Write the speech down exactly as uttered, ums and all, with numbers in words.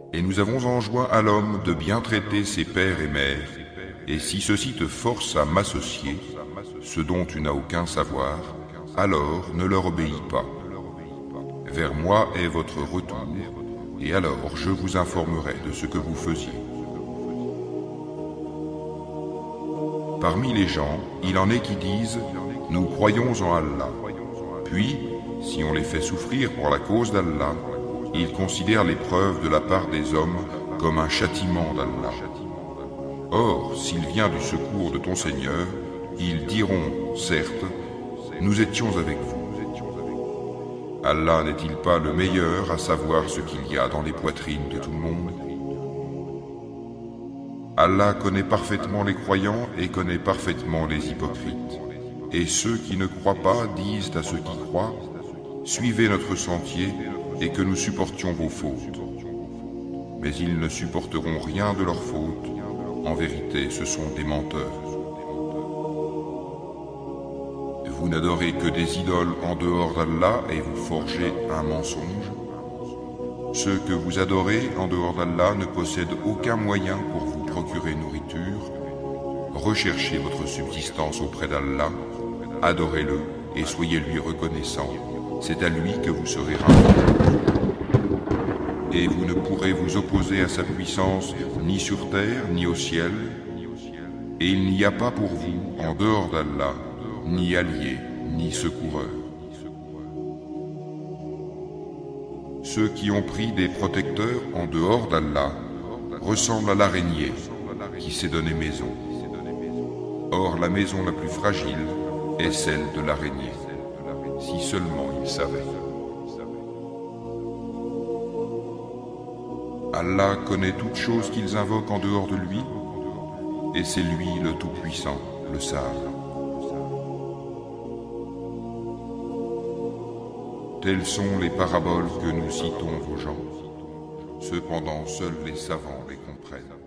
Et nous avons enjoint à l'homme de bien traiter ses pères et mères, et si ceux-ci te forcent à m'associer, ce dont tu n'as aucun savoir, alors ne leur obéis pas. Vers moi est votre retour, et alors je vous informerai de ce que vous faisiez. Parmi les gens, il en est qui disent « Nous croyons en Allah ». Puis, si on les fait souffrir pour la cause d'Allah, ils considèrent l'épreuve de la part des hommes comme un châtiment d'Allah. Or, s'il vient du secours de ton Seigneur, ils diront, certes, nous étions avec vous. Allah n'est-il pas le meilleur à savoir ce qu'il y a dans les poitrines de tout le monde? Allah connaît parfaitement les croyants et connaît parfaitement les hypocrites. Et ceux qui ne croient pas disent à ceux qui croient, suivez notre sentier et que nous supportions vos fautes. Mais ils ne supporteront rien de leurs fautes. En vérité, ce sont des menteurs. Vous n'adorez que des idoles en dehors d'Allah et vous forgez un mensonge. Ceux que vous adorez en dehors d'Allah ne possèdent aucun moyen pour vous procurer nourriture. Recherchez votre subsistance auprès d'Allah, adorez-le et soyez lui reconnaissants. C'est à lui que vous serez rendus. Et vous ne pourrez vous opposer à sa puissance ni sur terre ni au ciel, et il n'y a pas pour vous, en dehors d'Allah, ni allié, ni secoureur. Ceux qui ont pris des protecteurs en dehors d'Allah ressemblent à l'araignée qui s'est donné maison. Or, la maison la plus fragile est celle de l'araignée, si seulement ils savaient. Allah connaît toutes choses qu'ils invoquent en dehors de lui, et c'est lui le Tout-Puissant, le Sage. Telles sont les paraboles que nous citons aux gens. Cependant, seuls les savants les comprennent.